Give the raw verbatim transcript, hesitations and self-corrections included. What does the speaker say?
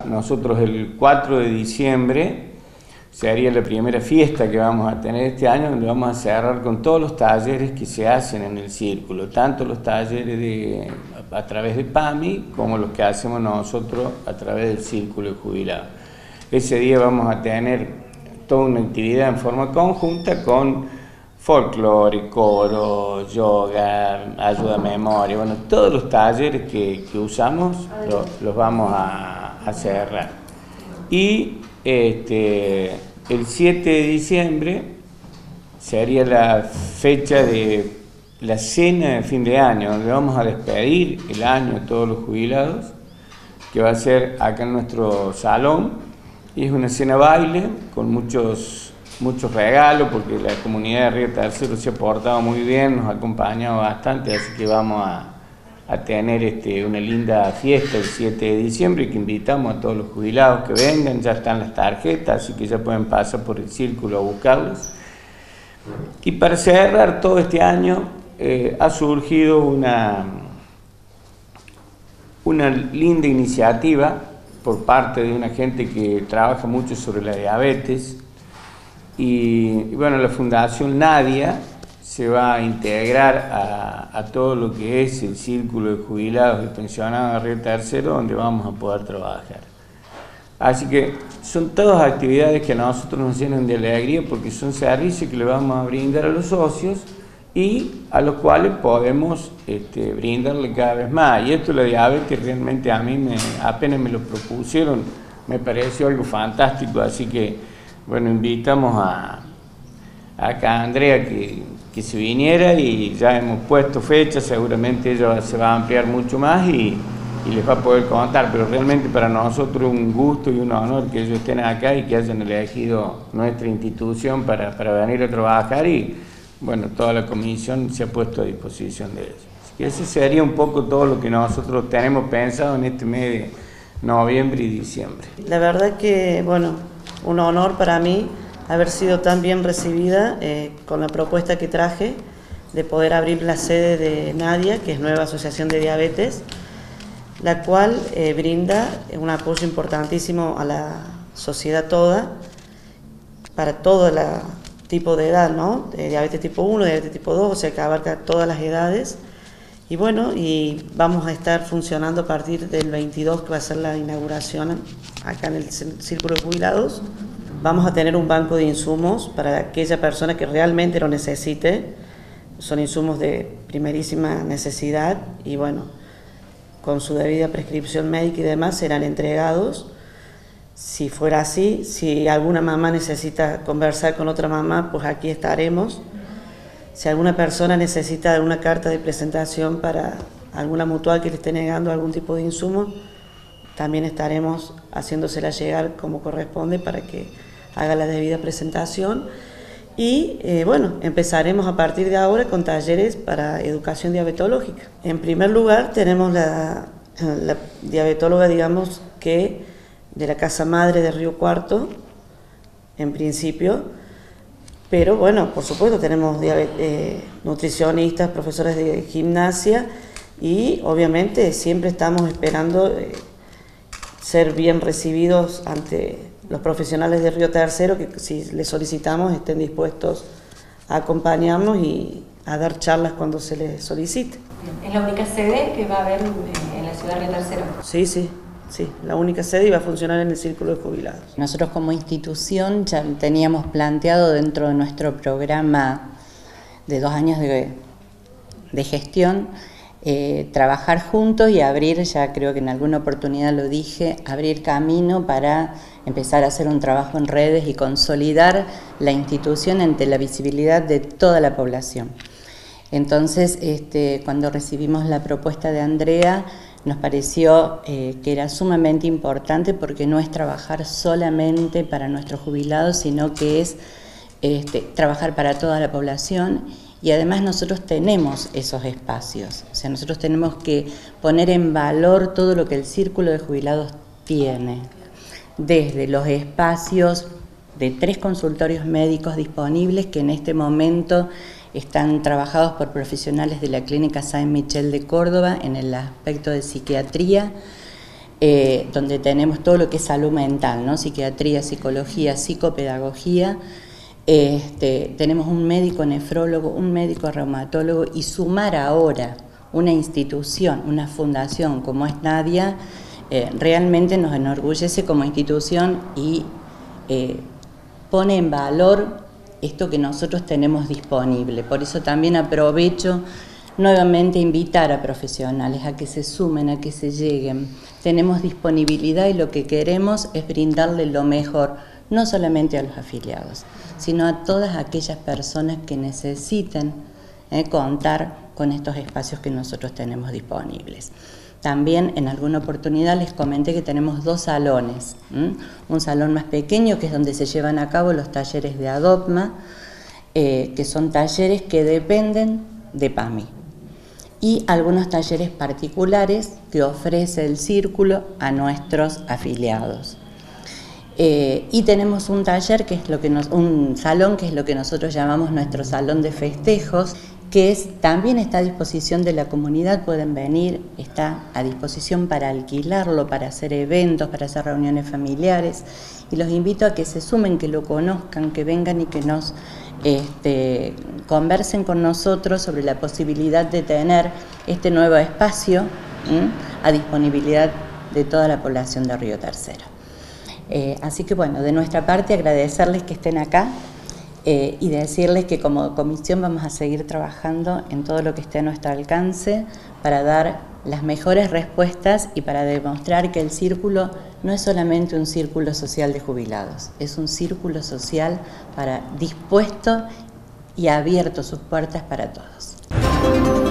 nosotros el cuatro de diciembre sería la primera fiesta que vamos a tener este año, donde vamos a cerrar con todos los talleres que se hacen en el círculo, tanto los talleres de, a través de PAMI como los que hacemos nosotros a través del círculo de jubilados. Ese día vamos a tener toda una actividad en forma conjunta con folclore, coro, yoga, ayuda a memoria, bueno, todos los talleres que, que usamos lo, los vamos a, a cerrar. Y este, el siete de diciembre sería la fecha de la cena de fin de año, donde vamos a despedir el año a todos los jubilados, que va a ser acá en nuestro salón, y es una cena baile con muchos, muchos regalos, porque la comunidad de Río Tercero se ha portado muy bien, nos ha acompañado bastante, así que vamos a, a tener este, una linda fiesta el siete de diciembre, y que invitamos a todos los jubilados que vengan. Ya están las tarjetas, así que ya pueden pasar por el círculo a buscarlas. Y para cerrar todo este año eh, ha surgido una, una linda iniciativa por parte de una gente que trabaja mucho sobre la diabetes, y, y bueno, la Fundación Nadia se va a integrar a, a todo lo que es el círculo de jubilados y pensionados de Río Tercero, donde vamos a poder trabajar. Así que son todas actividades que a nosotros nos llenan de alegría, porque son servicios que le vamos a brindar a los socios y a los cuales podemos este, brindarle cada vez más. Y esto de la diabetes realmente a mí me, apenas me lo propusieron, me pareció algo fantástico, así que bueno, invitamos a, a acá a Andrea que, que se viniera, y ya hemos puesto fechas, seguramente ella se va a ampliar mucho más y, y les va a poder contar, pero realmente para nosotros un gusto y un honor que ellos estén acá y que hayan elegido nuestra institución para, para venir a trabajar, y bueno, toda la comisión se ha puesto a disposición de ellos. Así que ese sería un poco todo lo que nosotros tenemos pensado en este mes de noviembre y diciembre. La verdad que, bueno, un honor para mí haber sido tan bien recibida eh, con la propuesta que traje de poder abrir la sede de Nadia, que es Nueva Asociación de Diabetes, la cual eh, brinda un apoyo importantísimo a la sociedad toda, para todo el tipo de edad, ¿no? De diabetes tipo uno, diabetes tipo dos, o sea que abarca todas las edades. Y bueno, y vamos a estar funcionando a partir del veintidós, que va a ser la inauguración acá en el Círculo de Jubilados. Vamos a tener un banco de insumos para aquella persona que realmente lo necesite. Son insumos de primerísima necesidad y bueno, con su debida prescripción médica y demás serán entregados. Si fuera así, si alguna mamá necesita conversar con otra mamá, pues aquí estaremos. Si alguna persona necesita una carta de presentación para alguna mutual que le esté negando algún tipo de insumo, también estaremos haciéndosela llegar como corresponde para que haga la debida presentación. Y eh, bueno, empezaremos a partir de ahora con talleres para educación diabetológica. En primer lugar tenemos la, la diabetóloga, digamos, que de la Casa Madre de Río Cuarto, en principio, pero bueno, por supuesto tenemos eh, nutricionistas, profesores de gimnasia y obviamente siempre estamos esperando eh, ser bien recibidos ante los profesionales de Río Tercero, que si les solicitamos estén dispuestos a acompañarnos y a dar charlas cuando se les solicite. ¿Es la única sede que va a haber en la ciudad de Río Tercero? Sí, sí. Sí, la única sede, y va a funcionar en el Círculo de Jubilados. Nosotros como institución ya teníamos planteado dentro de nuestro programa de dos años de, de gestión eh, trabajar juntos y abrir, ya creo que en alguna oportunidad lo dije, abrir camino para empezar a hacer un trabajo en redes y consolidar la institución ante la visibilidad de toda la población. Entonces, este, cuando recibimos la propuesta de Andrea, nos pareció eh, que era sumamente importante, porque no es trabajar solamente para nuestros jubilados, sino que es este, trabajar para toda la población, y además nosotros tenemos esos espacios, o sea, nosotros tenemos que poner en valor todo lo que el Círculo de Jubilados tiene, desde los espacios de tres consultorios médicos disponibles que en este momento están trabajados por profesionales de la Clínica Saint Michel de Córdoba en el aspecto de psiquiatría, eh, donde tenemos todo lo que es salud mental, ¿no? Psiquiatría, psicología, psicopedagogía. Este, tenemos un médico nefrólogo, un médico reumatólogo, y sumar ahora una institución, una fundación como es Nadia, eh, realmente nos enorgullece como institución y eh, pone en valor esto que nosotros tenemos disponible. Por eso también aprovecho nuevamente a invitar a profesionales a que se sumen, a que se lleguen. Tenemos disponibilidad y lo que queremos es brindarle lo mejor, no solamente a los afiliados, sino a todas aquellas personas que necesiten eh, contar con estos espacios que nosotros tenemos disponibles. También en alguna oportunidad les comenté que tenemos dos salones, ¿m? Un salón más pequeño, que es donde se llevan a cabo los talleres de ADOPMA, eh, que son talleres que dependen de PAMI, y algunos talleres particulares que ofrece el círculo a nuestros afiliados. Eh, y tenemos un taller, que es lo que nos, un salón, que es lo que nosotros llamamos nuestro salón de festejos, que es, también está a disposición de la comunidad, pueden venir, está a disposición para alquilarlo, para hacer eventos, para hacer reuniones familiares, y los invito a que se sumen, que lo conozcan, que vengan y que nos este, conversen con nosotros sobre la posibilidad de tener este nuevo espacio ¿m? a disponibilidad de toda la población de Río Tercero. Eh, así que bueno, de nuestra parte agradecerles que estén acá eh, y decirles que como comisión vamos a seguir trabajando en todo lo que esté a nuestro alcance para dar las mejores respuestas y para demostrar que el círculo no es solamente un círculo social de jubilados, es un círculo social para, dispuesto y abierto sus puertas para todos.